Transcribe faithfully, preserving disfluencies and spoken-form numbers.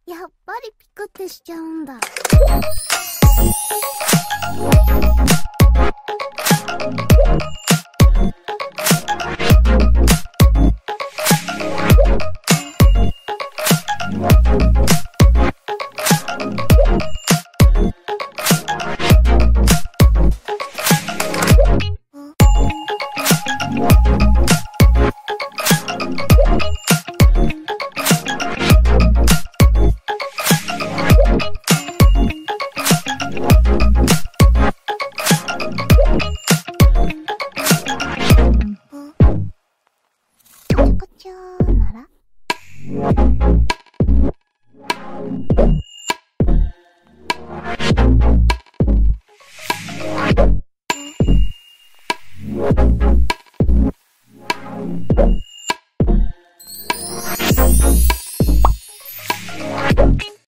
やっぱりピクってしちゃうんだ。こちょーならうん